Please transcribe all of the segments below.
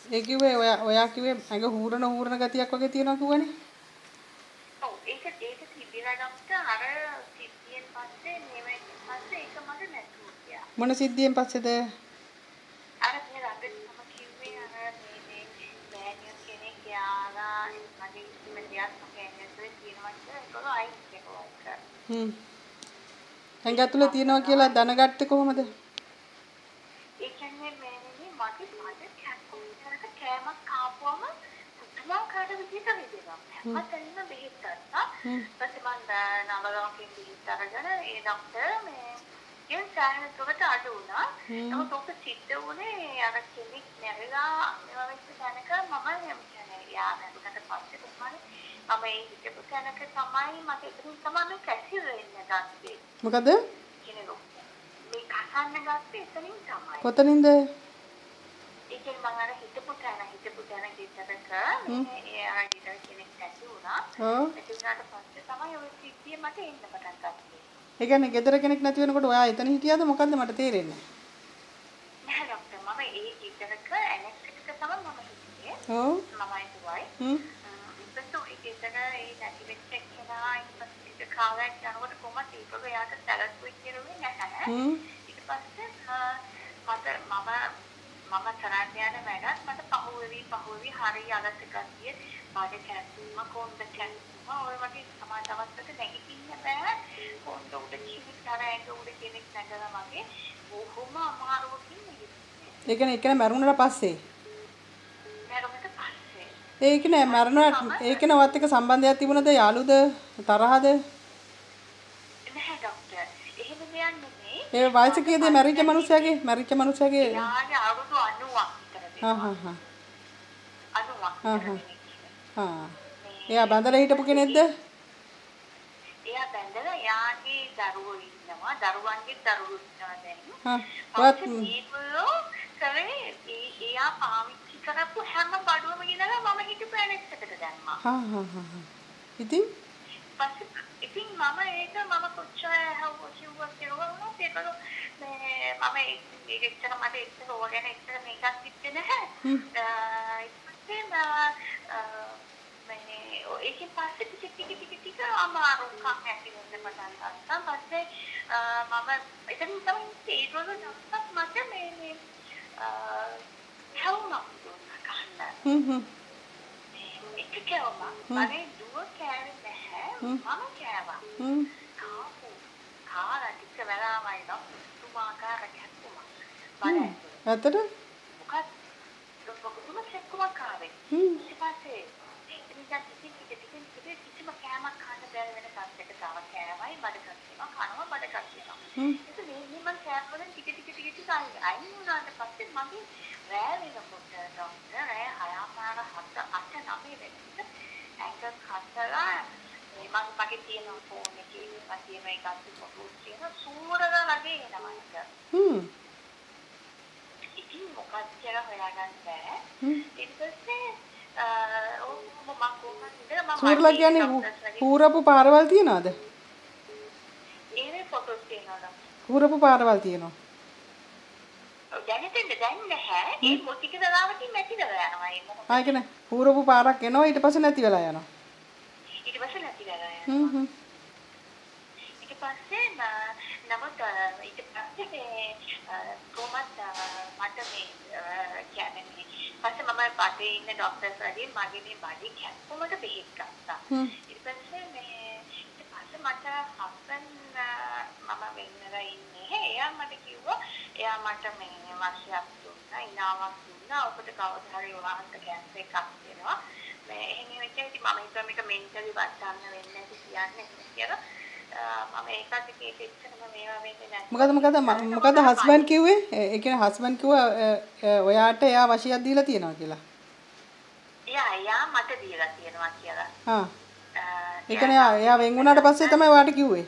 ඒ කිව්වේ ඔයා කිව්වේ ඇඟ හූරන ගතියක් වගේ තියෙනවා කිව්වනේ. ඔව් ඒක තිබිලා ડોක්ටර් අර සිද්ධියෙන් පස්සේ මේවෙන් පස්සේ ඒක මට නැතුව ගියා. මොන සිද්ධියෙන් පස්සේද? අර මේ ළඟදී මම කිව්වේ අර මේ මෑණියෝ කෙනෙක් යාලා මගේ ඉස්මෙන් දෙයක් මගේ ඇඟේ තියෙනවා කියලා ඒකෝ අයිස් එකක්. ඇඟ ඇතුලේ තියෙනවා කියලා දැනගත්තේ කොහොමද? ඒ කියන්නේ මෑණියනි මගේ කැක්කුමකට කෑමක් කාපුවම පුදුමාකාර විදිහට හිතෙනවා. හැමතැනම බෙහෙත් ගත්තා. ඊපස්සේ මම නවලෝකෙන් බෙහෙත් අරගෙන ඒ ડોක්ටර් මේ කියන සාහනකට අඩු වුණා. නමුත් ඔක සිද්ධ වුණේ අර කෙනෙක් නැරලා මේවා වෙච්ච තැනක මම කියන්නේ යා නැගුණට පස්සේ කොහොමද මම ඒ හිතපු තැනක තමයි මට එතනින් තමයි කැසිල් වෙන්න ගත්තේ. මොකද? කියන්නේ මේ කසන්න ගත්තේ එතනින් තමයි. කොතනින්ද? ඒ කියන්නේ මම අර හිතපු තැන කිව්වක මේ අර ගෙදර කෙනෙක් නැති වුණා. ඒක උනාට පස්සේ තමයි ඔය සිද්ධිය මට එන්න පටන් ගත්තේ. ඒ කියන්නේ ගෙදර කෙනෙක් නැති වෙනකොට ඔයා එතන හිටියද මොකද්ද මට තේරෙන්නේ නැහැ. නෑ ડોක්ටර් මම ඒ ගෙදරක ඇනෙස්තෙටික තමයි මම හිටියේ. ඔව්. මමයි දුවයි. ඊපස්සේ ඒ ගෙදර ඒ නැති වෙච්ච කෙනා ඊපස්සේ කාලයක් යනකොට කොහොමද ඒකව යාට සැලකුවේ කියන්නේ නැහැ. ඊට පස්සේ මම තරන්න යන වැඩත් මට පහුවෙවි හරි අලස ගතිය මාගේ කැස්තුම කොන්ද කැස්තුම ඔය වගේ සමාජ අවස්ථක නැගිටින්න බෑ කොන්ද උඩ කිවිස් කරෑඟ උඩ කෙනෙක් නැගලා වගේ බොහොම අමාරුවකින් ඉන්නේ. ඒ කියන්නේ ඒක මරුණට පස්සේ ඒක නෑ මරණට ඒක නවත් එක සම්බන්ධයක් තිබුණද යාළුද තරහද? නැහැ ડોක්ටර්. එහෙම දෙයක් නෙමෙයි. ඒ වයස කීයද මැරිච්ච මිනිහයාගේ? යාගේ අවුරුදු 90ක් විතර දෙනවා. 90ක්. එයා බඳලා හිටපු කෙනෙක්ද? එයා බඳලා යාගේ දරුවෝ ඉන්නවා. දරුවන්ගේ දරුවෝ ඉන්නවා දැන්. මේගොල්ලෝ කරේ එයා පාවිච්චි කරපු හැම බඩුවම ගෙනලා මම හිටපු ඇනෙක්ස් එකට දැම්මා. ඉතින් ඉතින් මම කොච්චර කිව්වා කියලා ඒකලෝ මේ මම ඒකෙච්චර මට එච්චර ඕගෙන එච්චර මේකක් කිව්වේ නැහැ. ඉතින් මේ ඒකේ පස්සේ ටික අමාරුකම් ඇති වෙන්න පටන් ගත්තා. පස්සේ මම එතන තමයි ඒගොල්ලෝ නැත්තම් මට මේ කවුමක් දුන්නා. ඒක කවුමක්. මගේ දුව කෑවේ නැහැ. මම කෑවා. කාලා ටික වෙලාවයි නම් තුමාකාර කැක්කුමක්. ඇත්තට? මොකක්ද? කැක්කුමක් ආවේ. ඊට පස්සේ කිසිම කෑමක් කන්න බැරි වෙන තත්යක තව කෑවයි බඩ කනවා. ඒක මම කෑවල ටික අයින් වුණාට පස්සේ මගේ රෑ වෙනකොට ડોක්ටර් රෑ 6:30 වෙනකොට ඇඟ කසලා මගේ තියෙන ෆෝන් එකේ තියෙන එකක් ෆොටෝස් තියෙන සූරලා වගේ එනවා ඒක. ඉතින් මොකක්ද කියලා හොයාගන්න බෑ. ඊට පස්සේ සූරලා කියන්නේ හූරපු පාරවල් තියනවද? ඒ ෆොටෝස් තියෙනවා. හූරපු පාරවල් තියෙනවා. දැන් නැහැ. ඒ මොටික දලාවකින් නැති වෙලා යනවා ඒ මොකද? ආ කියන්නේ හූරපු පාරක් එනවා ඊට පස්සේ නැති වෙලා යනවා. ඊට පස්සේ නැති වෙලා යනවා. ඊට පස්සේ කොහොමද මට මේ කියන්නේ පස්සේ මම පාටේ ඉන්න ડોක්ටර්ස් වලින් මගේ මේ බඩේ කැක්කුමට බෙහෙත් ගත්තා. ඊට පස්සේ මට හස්බන්ඩ් මම වෙන්නලා ඉන්නේ. එයා මට කිව්වා එයා මට මේ මාසියක් දුන්නා, ඉනාවක් දුන්නා. ඔකට කවදා හරි වහන්න කැන්සර් එකක් වෙනවා. මේ එහෙම වෙච්ච ඉතින් මම හිතුවා මේක මෙන්ටලි වටන්න වෙන්නේ නැති කියන්නේ කියලා. මම ඒකත් එක්කෙච්චරම මේවා වෙන්නේ නැහැ. මොකද හස්බන්ඩ් කිව්වේ? ඒ කියන්නේ හස්බන්ඩ් කිව්වා ඔයාට එයා වශියක් දීලා තියෙනවා කියලා. එයා මට දීලා තියෙනවා කියලා. ඒ කියන්නේ එයා වෙන් වුණාට පස්සේ තමයි ඔයාට කිව්වේ.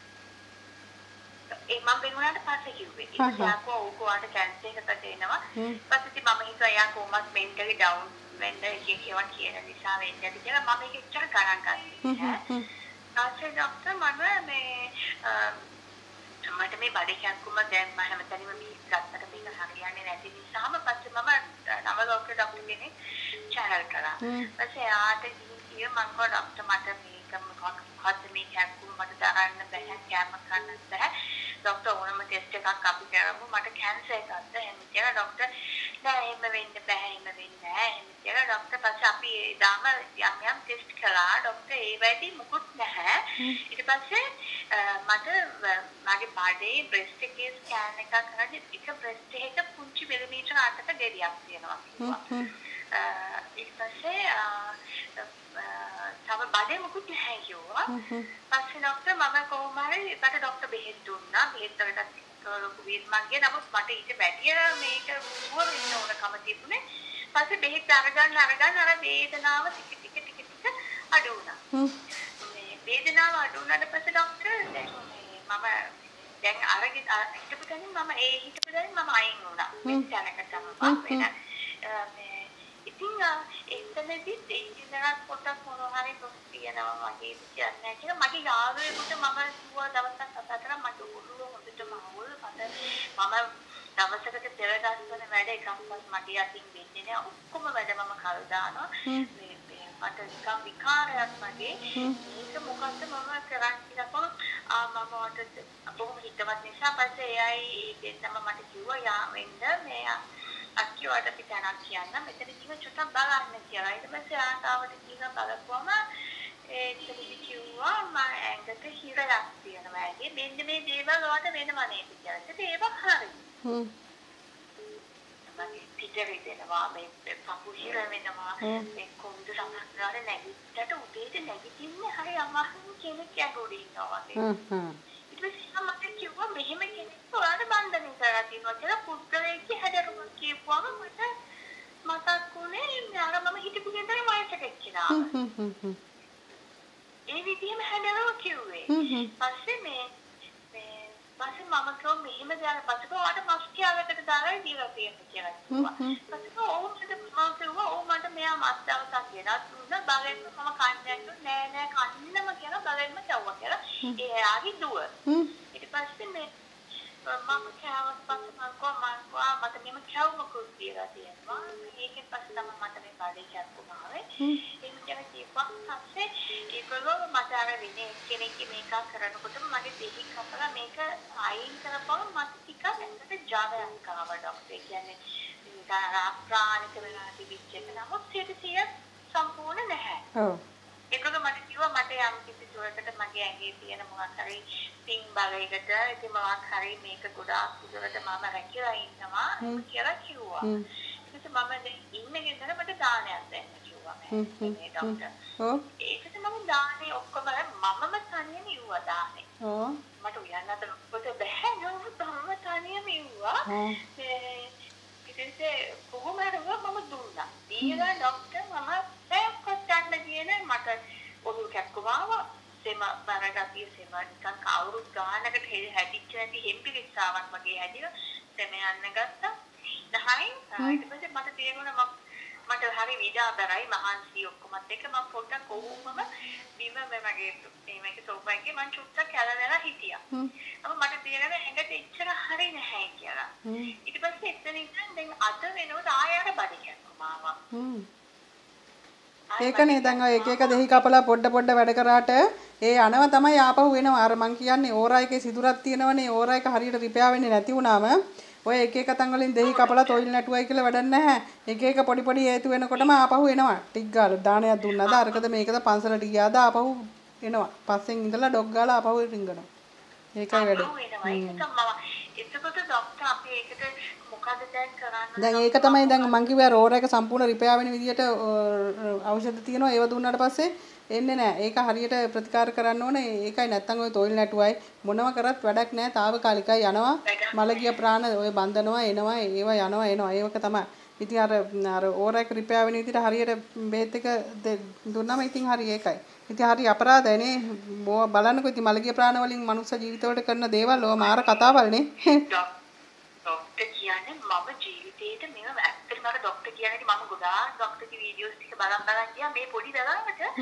මම වෙන් වුණාට පස්සේ කිව්වේ. එයාකෝ ඔයාට කැන්සර් එකකට එනවා. ඊපස්සේ මම හිතුවා එයා කොහොමද මෙන්ටලි ඩවුන් වෙන්න කියලා කියන නිසා වෙන්නේ කියලා මම ඒක ඉච්චර ගණන් ගත්තා. තාත්තේ ડોක්ටර් මට මේ බඩේ කැක්කුම දැන් මම හැමතැනම බීස් ගත්තට මේක හරියන්නේ නැති නිසාම පස්සේ මම නව ડોක්ටර් ගෙන් කෙනෙක් channel කරා. ඊපස්සේ ආට ගිහින් මම කෝ ડોක්ටර් මට මේක මොකක්ද මේ කැක්කුම මට දරන්න බෑ කැම කන්න බෑ. ડોක්ටර් ඕනම ටෙස්ට් එකක් අපි කරමු මට කැන්සර් එකක්ද එහෙම කියලා ડોක්ටර් නෑ එහෙම වෙන්න බෑ එහෙම වෙන්නේ නෑ එහෙම කියලා ડોක්ටර් පස්සේ අපි ඊදාම යම් ටෙස්ට් කළා ડોක්ටර් ඒ වැඩි මොකුත් නැහැ. ඊට පස්සේ මට මගේ බඩේ බ්‍රෙස්ට් එකේ ස්කෑන් එකක් කරද්දි එක බ්‍රෙස්ට් එකක පුංචි මිලිමීටර 8ක ගෙඩියක් තියෙනවා කිව්වා. ඊට පස්සේ තව බඩේ මොකුත් නැහැ කිව්වා. පස්සේ ડોක්ටර් මම කොහොම හරි ඒකට ડોක්ටර් බෙහෙත් දුන්නා. බෙහෙත් වලට ලොකු වීර්මක් නමුත් මට ඊට වැඩිය මේක රුව වෙන්න ඕනකම තිබුණේ. පස්සේ බෙහෙත් අරගන්න අර වේදනාව ටික අඩු වුණා. මේ වේදනාව අඩු වුණාට පස්සේ ડોක්ටර් මම දැන් අරගෙන හිටපු තැනින් මම අයින් වුණා. මේ තැනකට තමයි ඉතින් එතනදී දෙයිනක් පොතක් මොනවාරි පොත් තියනවා වගේ කියන්නේ කියලා මගේ යාළුවෙකුට මම කිව්වා දවසක් කතා කරා මට ඔළුව හොඳටම අවුල් මම දවසකට පෙර ගන්න වැඩ එකක්වත් මගේ අතින් වෙන්නේ නැහැ ඔක්කොම වැඩ මම කල් දානවා මේ මට නිකන් විකාරයක් වගේ මේක මොකද්ද මම කරන්නේ කියලා මම වට බොහොම හිතවත් නිසා පස්සේ එයයි දෙන්නම මට කිව්වා යා වෙන්න මේ අක්කියට අපි තනක් කියන්න මෙතන කිව්ව චුට්ටක් බලන්න කියලා. ඊට පස්සේ ආතාවට කියලා බලපුවම ඒකෙදි කිව්වා මම ඇඟට හිරයක් තියෙනවා. ඒකේ මෙන්න මේ දේවල් වලට වෙනවා නේද කියලා. ඒක හරි. මම පිටරේ දෙනවා මේ පපු හිර වෙනවා මේ කොන්ද සමහරවල් නැගිටට උදේට නැගිටින්නේ හරි අමාරු කෙනෙක් යගොඩ ඉන්නවා වගේ. ඊට පස්සේ මම කිව්වා මෙහෙම කෙනෙක් ඔයාලට බන්ධනය කරලා තියෙනවා කියලා පුද්ගලයෙක් හැදරුවා කියපුවම මට මතක් වුණේ අර මම හිතපු ගෙදර වයසක එක්කෙනා. ඒ විදිහම හැදරුවා කිව්වේ. පස්සේ පස්සේ මම කිව්වා මෙහෙම දාලා පස්සේ ඔයාලට මස් කියාවකට දාලා දීලා තියෙනවා කියලා කිව්වා. පස්සේ ඕ මට මෙයා මස් දවසක් ගෙනත් දුන්නා බලෙන්ම මම කන්නේ නෑ කන්නම කියලා බලෙන්ම කවුවා කියලා. ඒ ආගි දුව. ඊට පස්සේ මම කෑවත් පස්සේ මම මට මෙම කැවුමකුත් දීලා තියෙනවා. ඒකෙන් පස්සේ තමයි මට මේ බඩේ කැක්කුම ආවේ. ඒක කියලා කිව්වා පස්සේ ඒකලෝ මට අර වෙන්නේ කෙනෙක් මේක කරනකොට මගේ දෙහි කපලා මේක අයින් කරපුවම මට ටිකක් ඇත්තට ජාවයක් ආවා ડોක්ටර්. කියන්නේ ප්‍රාණික වෙලා තිබිච්ච එක නමුත් 100% සම්පූර්ණ නැහැ. ඔව්. ඒකද මට කිව්වා මට යම් කිසි දුරකට මගේ ඇඟේ තියෙන මොකක් හරි පින් බලයකට ඉතින් මොකක් හරි මේක ගොඩාක් දුරට මම රැකිලා ඉන්නවා කියලා කිව්වා. ඊට මම දැන් ඉන්නේ ගෙදර මට දානයක් දෙන්න කිව්වා මේ ડોක්ටර්. ඔව්. ඒකට මම දානේ ඔක්කොම මමම තනියම ඉවුවා දානේ. ඔව්. මට උයන්නත් පොත බෑ නෝ මම තනියම ඉවුවා. ඉතින් කොහොම හරි මම දුන්නා. දීලා ડોක්ටර් මම පැයක්වත් ගන්න කියන මට ඔළුව කැක්කුම ආවා. සෙම බරගතිය සෙම නිකන් කවුරුත් ගානකට හැදිච්ච නැති හෙම්පිරිස්සාවක් වගේ හැදිලා සෙම යන්න ගත්තා. 10යි ඊට පස්සේ මට තේරුණා මට හරි විඩාබරයි මහන්සි ඔක්කොමත් එක්ක මම පොඩ්ඩක් කොහොමම බිම මගේ මේක සෝෆා එකේ මම චුට්ටක් කැලවෙලා හිටියා. මට තේරෙන්නේ ඇඟට එච්චර හරි නැහැ කියලා. ඊට පස්සේ එතන ඉඳන් දැන් අද වෙනකොට ආයෙ අර බඩ කැක්කුම ආවා. ඒකනේ දැන් ඔය එක එක දෙහි කපලා පොඩ වැඩ කරාට ඒ යනවා තමයි ආපහු වෙනවා. අර මං කියන්නේ ඕරා එකේ සිදුරක් තියෙනවනේ. ඕරා එක හරියට රිපෙයාර් වෙන්නේ නැති වුණාම ඔය එක එක තන් වලින් දෙහි කපලා තොইল නැටුවයි කියලා වැඩක් නැහැ. එක එක පොඩි හේතු වෙනකොටම ආපහු එනවා. ටික් ගාලා දානයක් දුන්නාද අරකද මේකද පන්සලට ගියාද ආපහු එනවා. පස්සෙන් ඉඳලා ඩොග් ගාලා ආපහු රින්ගනවා. ඒකයි වැඩේ. එතකොට ડોක්ටර් අපි ඒකට මොකද දැන් කරන්නේ? දැන් ඒක තමයි දැන් මං කිව්වා රෝර එක සම්පූර්ණ රිපෙයාර් වෙන විදියට ඖෂධ තියෙනවා. ඒව දුන්නාට පස්සේ එන්නේ නැහැ. ඒක හරියට ප්‍රතිකාර කරන්න ඕනේ. ඒකයි නැත්තම් ඔය තොইল නැටුවයි මොනව කරත් වැඩක් නැහැ. తాවකාලිකයි යනවා. මලගිය ප්‍රාණ ඔය බන්ධනවා එනවා. ඒව යනවා එනවා. ඒක තමයි. ඉතින් අර ඕර එක රිපෙයාර් වෙන විදියට හරියට බෙහෙත් එක දුන්නාම ඉතින් හරි ඒකයි. ඉතින් හරි අපරාධයනේ. බලන්නකෝ ඉතින් මලගිය ප්‍රාණ වලින් මනුස්ස ජීවිතවලට කරන දේවල් ඔය මාර කතාවල්නේ. ડોක්ටර් කියන්නේ මම ජීවිතේට මේව ඇත්තටම අර ડોක්ටර් කියන්නේ මම ගොඩාක් ડોක්ටර්ගේ වීඩියෝස් ටික බලන් ගියා මේ පොඩි දරුවට මම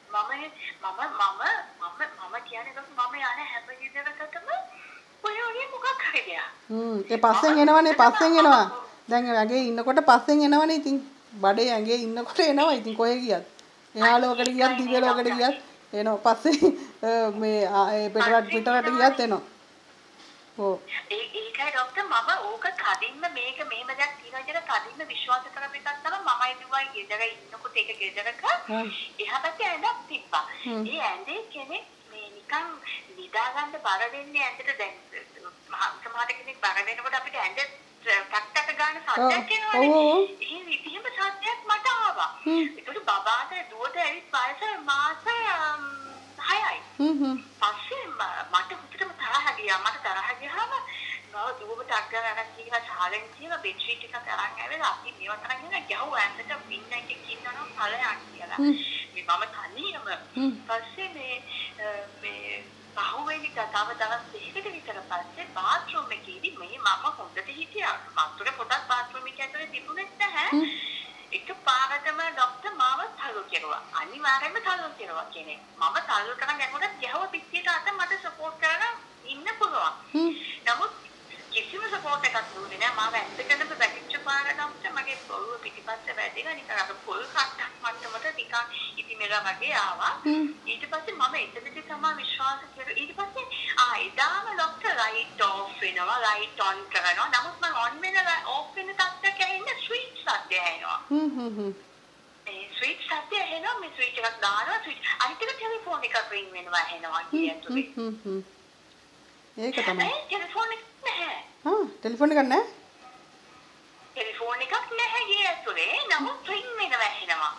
කියන්නේ මම යන හැම විදිහකටම ඔය මොකක් හරි දෙයක්. ඒ පස්සෙන් එනවනේ පස්සෙන් එනවා. දැන් වගේ ඉන්නකොට පස්සෙන් එනවනේ ඉතින් බඩේ ඇඟේ ඉන්නකොට එනවා. ඉතින් කොහෙ ගියත්. එහා ලෝකෙට ගියත් දිව්‍ය ලෝකෙට ගියත් එනවා. පස්සේ මේ පිටරට ගියත් එනවා. ඔව්. ඒකයි ડોක්ටර් මම ඕක කදින්ම මේක මෙහෙම දෙයක් තියෙනවා කියලා කදින්ම විශ්වාස කරපු එකක් තමයි මමයි දුවයි ගෙදර ඉන්නකොට ඒක ගෙදරක එහා පැත්තේ ඇඳක් තිබ්බා. ඒ ඇඳේ කෙනෙක් මේ නිකන් නිදා ගන්න බර වෙන්නේ ඇඳට දැන් සමහර කෙනෙක් බර වෙනකොට අපිට ඇඳ ටක් ගන්න සද්දයක් එනවනේ. ඒ විදිහම සද්දයක් මට ආවා. ඒකට බබාට දුවට ඇවිත් වයස මාස 6යි. පස්සේ මට හුදටම තරහ ගියා. මට තරහ ගියාම දුවම ටක් ගාලා අරන් කියලා ශාලෙන් කියලා බෙඩ් ෂීට් එකක් අරන් ඇවිල්ලා අපි මේව තරන් ඉන්න ගැහුව ඇන්දට පින්න එකක් ඉන්නවනම් ඵලයක් කියලා. මේ මම තනියම පස්සේ මේ පහුවෙනි තව දවස් දෙකකට විතර පස්සේ බාත්රූම් එකේදී මේ මම හොඳට හිටියා. මතුර පොඩක් බාත්රූම් එකේ ඇතුලේ තිබුණෙත් නැහැ. එක පාරටම ડોක්ටර් මාව තල්ලු කෙරුවා. අනිවාර්යයෙන්ම තල්ලු කෙරුවා කෙනෙක්. මම තල්ලු කරන් යනකොට ගැහුව පිටියට අත මට සපෝට් කරගෙන ඉන්න පුළුවන්. නමුත් කිසිම සපෝට් එකක් දුන්නේ නැහැ. මාව ඇත්තටම වැටිච්ච පාර ડોක්ටර් මගේ ඔළුව පිටිපස්සේ වැදිලා නිකන් අර පොල් කට්ටක් මට්ටමට නිකන් ඉතිමෙලා වගේ ආවා. ඊට පස්සේ මම එතනදී තමයි විශ්වාස කළේ. ඊට පස්සේ එදාම ડોක්ටර් ලයිට් ඔෆ් වෙනවා, ලයිට් ඔන් කරනවා. නමුත් මම ඔන් වෙන ඔෆ් වෙන තත්ත්වයක ඉන්න ස්විච් සද්දය එනවා. ඒ ස්විච් සද්දය එනවා. මේ ස්විච් එකක් දානවා. ස්විච් අනිත් එක ටෙලිෆෝන් එකක් රින් වෙනවා එනවා කියන්නේ. ඒක තමයි. ටෙලිෆෝන් එක නැහැ. ටෙලිෆෝන් එකක් නැහැ. ටෙලිෆෝන් එකක් නැහැ ගේ ඇතුලේ. නමුත් රින් වෙනවා එනවා.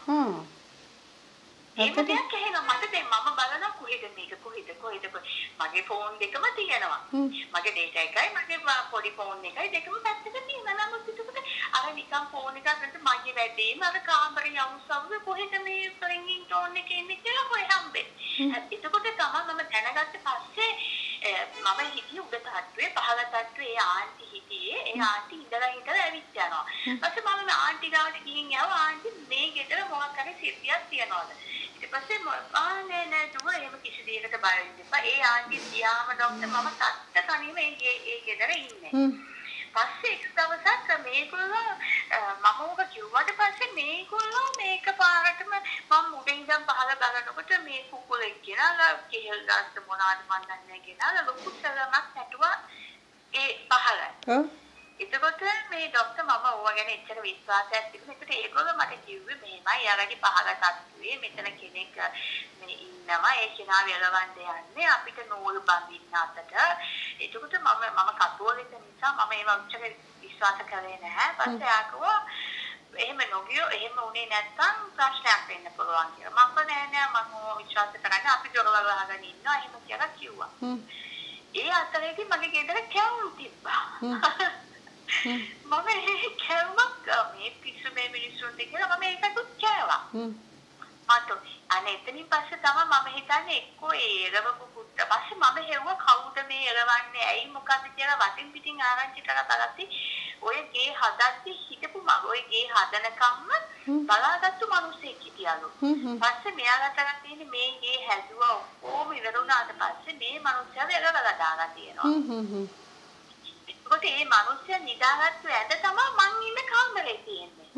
ඒක දෙයක් එහෙනම් මට දැන් මම බලනවා කොහෙද මේක කොහෙද මගේ ෆෝන් දෙකම තියෙනවා. මගේ ඩේටා එකයි මගේ පොඩි ෆෝන් එකයි දෙකම පැත්තක තියෙනවා. නමුත් ඒකට අර නිකන් ෆෝන් එකක් ගන්න මගේ වැඩේම අර කාමරේ යවුසවුද කොහෙද මේ රින්ගින් ටෝන් එක එන්නේ කියලා කොහෙ හම්බෙන්නේ. එතකොට තමයි මම දැනගත්තේ පස්සේ මම හිටියේ උඩ තට්ටුවේ පහළ තට්ටුවේ ඒ ආන්ටි හිටියේ. ඒ ආන්ටි ඉඳලා ඇවිත් යනවා. ඊපස්සේ මම ආන්ටි ගාවට ගිහින් යනවා. ආන්ටි මේ ගෙදර මොකක් හරි සිද්ධියක් තියනවාද? ඊට පස්සේ නෑ දුව එහෙම කිසි දෙයකට බය වෙන්න එපා. ඒ ආන්ටි ගියාම ડોක්ටර් මම තනියම ඒ ගෙදර ඉන්නේ. පස්සේ එක් දවසක් මේගොල්ලෝ මම ඔබ කිව්වට පස්සේ මේගොල්ලෝ මේක පාරටම මම උඩ ඉඳන් පහළ බලනකොට මේ කුකුලෙක් ගෙනලා කෙහෙල් ගස්ස මොනවාද මන් දන්නේ ගෙනලා ලොකු සලමක් නැටුවා ඒ පහළ. එතකොට මේ ડોක්ටර් මම ඕවා ගැන එච්චර විශ්වාසයක් තිබුණේ. ඒකට ඒගොල්ලෝ මට කිව්වේ මෙහෙමයි යාළුවගේ පහළ තත්ත්වයේ මෙතන කෙනෙක් මේ ඉන්නවා. ඒ කෙනා වෙලවන්න යන්නේ අපිට නූල් බඳින්න අතට. එතකොට මම කතෝලික නිසා මම ඒව උච්චර විශ්වාස කරේ නැහැ. පස්සේ ආකෝ එහෙම නොගියෝ එහෙම උනේ නැත්තම් ප්‍රශ්නයක් වෙන්න පුළුවන් කියලා. මම නෑ මම විශ්වාස කරන්නේ අපි දොරවල් වහගෙන ඉන්නවා එහෙම කියලා කිව්වා. ඒ අතරේදී මගේ ගෙදර කැවුම් තිබ්බා. මම කැවුමක් මේ පිස්සු මේ මිනිස්සුන්ට කියලා මම ඒකත් කෑවා. මට අනේ එතනින් පස්සේ තමයි මම හිතන්නේ එක්කෝ ඒ එළවපු පුත්ත. පස්සේ මම හෙව්වා කවුද මේ එළවන්නේ ඇයි මොකද කියලා වටින් පිටින් ආරංචි කරලා බලද්දි ඔය ගේ හදද්දි හිටපු මම ඔය ගේ හදනකම්ම බලාගත්තු මිනිස්සෙක් හිටියලු. පස්සේ මෙයාලා තරම් තියෙන්නේ මේ ගේ හැදුවා ඔක්කොම ඉවර වුණාට පස්සේ මේ මිනිස්සයා එළවලා දාලා තියෙනවා. ඒකට මේ මිනිස්සයා නිදාගත්තු ඇඳ තමයි මං ඉන්න කාමරේ තියෙන්නේ.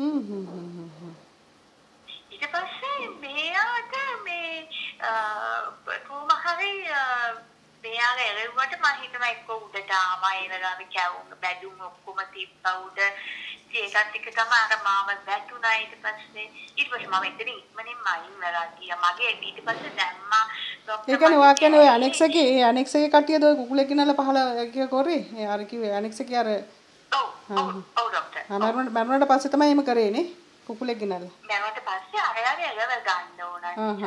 ඊට පස්සේ මෙයාට මේ කොහොම හරි මෙයාගේ එළවුවට මම හිතනවා එක්ක උඩට ආවා එළගාවේ කැවුම් බැදුම් ඔක්කොම තිබ්බා උඩ. ඒකත් එක තමයි අර මාව වැටුණා. ඊට පස්සේ මම එතන ඉක්මනින්ම අයින් වෙලා ගියා. මගේ ඊට පස්සේ දැම්මා ડોක්ටර්. ඒ කියන්නේ ඔයා කියන්නේ ඔය ඇනෙක්ස් එකේ කට්ටියද ඔය කුකුලෙක් ගෙනල්ලා පහල කිය කරේ? ඒ අර කිව්වේ ඇනෙක්ස් එකේ අර ඔව් ડોක්ටර්. මරුණාට පස්සේ තමයි එහෙම කරේනේ කුකුලෙක් ගෙනල්ලා. මරුණාට පස්සේ අරයාගේ එළව ගන්න ඕන.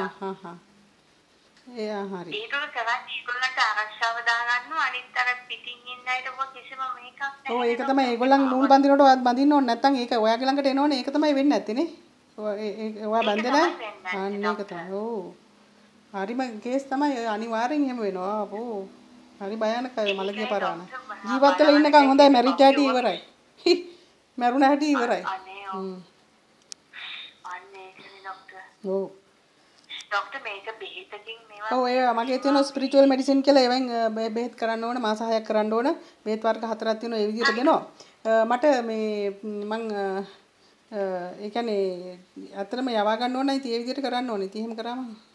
ඒ හරි. ඒකල කරන්නේ ඒගොල්ලන්ට ආරක්ෂාව දාගන්නවා. අනිත් අර පිටින් ඉන්න අයට කිසිම මේකක් නැහැ. ඔව් ඒක තමයි ඒගොල්ලන් නූල් බඳිනකොට ඔයත් බඳින්න ඕනේ නැත්නම් ඒක ඔයාගේ ළඟට එනෝනේ. ඒක තමයි වෙන්නේ නැත්තේ නේ. ඔයා බඳලා අන්න ඒක තමයි. ඔව්. හරිම කේස් තමයි අනිවාර්යෙන් එහෙම වෙනවා. අපෝ. හරි භයානකයි මලගේ පරාන. ජීවත් වෙලා ඉන්නකම් හොඳයි මැරිජ් හැටි ඉවරයි. මැරුණ හැටි ඉවරයි. අනේ ડોක්ටර්. ඔව්. ડોක්ටර් මේක බෙහෙතකින් මේවා ඔව් ඒ මගේ තියෙන ස්පිරිචුවල් මෙඩිසින් කියලා ඒවෙන් බෙහෙත් කරන්න ඕන මාස 6ක් කරන්න ඕන. බෙහෙත් වර්ග 4ක් තියෙනවා ඒ විදිහට දෙනවා. මට මේ මං ඒ කියන්නේ අතරම යවා ගන්න ඕනයි ඉතින් ඒ විදිහට කරන්න ඕනේ. ඉතින් එහෙම කරාම